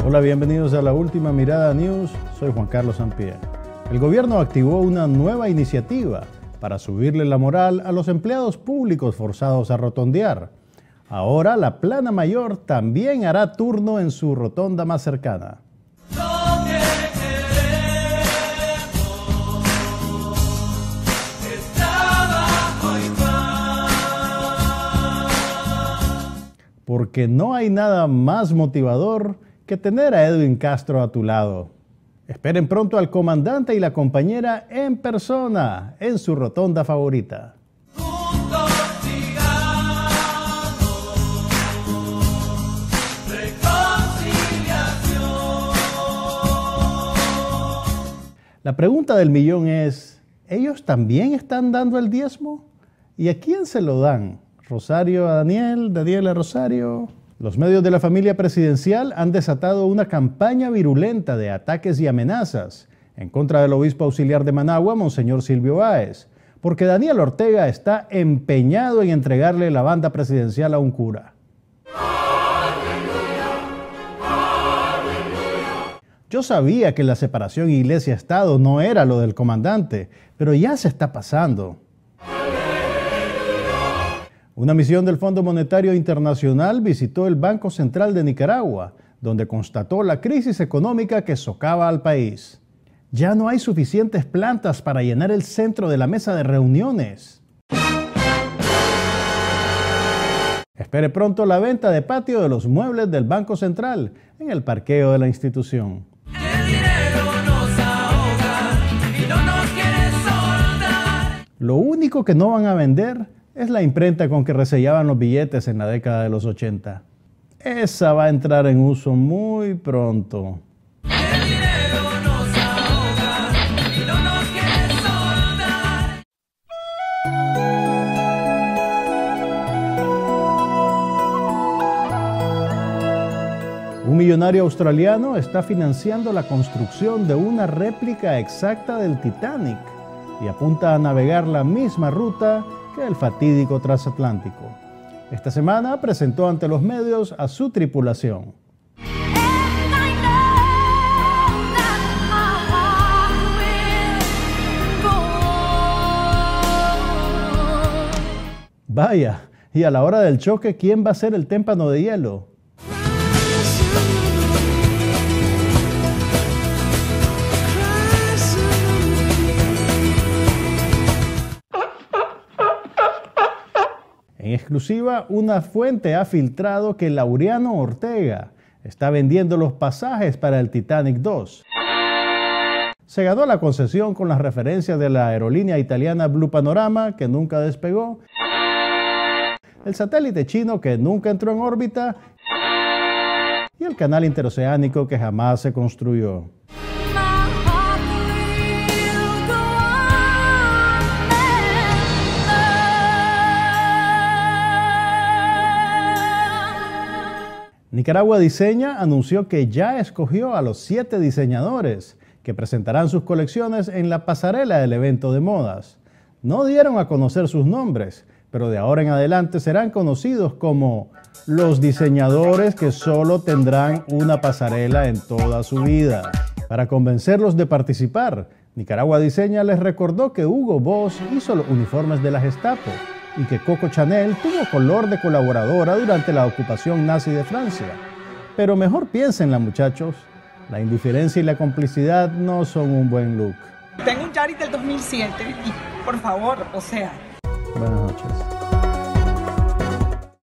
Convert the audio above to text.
Hola, bienvenidos a La Última Mirada News. Soy Juan Carlos Sampier. El gobierno activó una nueva iniciativa para subirle la moral a los empleados públicos forzados a rotondear. Ahora la plana mayor también hará turno en su rotonda más cercana. Porque no hay nada más motivador que tener a Edwin Castro a tu lado. Esperen pronto al comandante y la compañera en persona en su rotonda favorita. La pregunta del millón es, ¿ellos también están dando el diezmo? ¿Y a quién se lo dan? ¿Rosario a Daniel? ¿Daniel a Rosario? Los medios de la familia presidencial han desatado una campaña virulenta de ataques y amenazas en contra del obispo auxiliar de Managua, Monseñor Silvio Báez, porque Daniel Ortega está empeñado en entregarle la banda presidencial a un cura. Yo sabía que la separación iglesia-estado no era lo del comandante, pero ya se está pasando. Una misión del Fondo Monetario Internacional visitó el Banco Central de Nicaragua, donde constató la crisis económica que socava al país. Ya no hay suficientes plantas para llenar el centro de la mesa de reuniones. Espere pronto la venta de patio de los muebles del Banco Central en el parqueo de la institución. Lo único que no van a vender es la imprenta con que resellaban los billetes en la década de los 80. Esa va a entrar en uso muy pronto. Un millonario australiano está financiando la construcción de una réplica exacta del Titanic y apunta a navegar la misma ruta que el fatídico transatlántico. Esta semana presentó ante los medios a su tripulación. Vaya, y a la hora del choque, ¿quién va a ser el témpano de hielo? En exclusiva, una fuente ha filtrado que Laureano Ortega está vendiendo los pasajes para el Titanic 2. Se ganó la concesión con las referencias de la aerolínea italiana Blue Panorama, que nunca despegó, el satélite chino que nunca entró en órbita y el canal interoceánico que jamás se construyó. Nicaragua Diseña anunció que ya escogió a los 7 diseñadores que presentarán sus colecciones en la pasarela del evento de modas. No dieron a conocer sus nombres, pero de ahora en adelante serán conocidos como los diseñadores que solo tendrán una pasarela en toda su vida. Para convencerlos de participar, Nicaragua Diseña les recordó que Hugo Boss hizo los uniformes de la Gestapo y que Coco Chanel tuvo color de colaboradora durante la ocupación nazi de Francia. Pero mejor piénsenla, muchachos. La indiferencia y la complicidad no son un buen look. Tengo un Yaris del 2007 y, por favor, o sea... Buenas noches.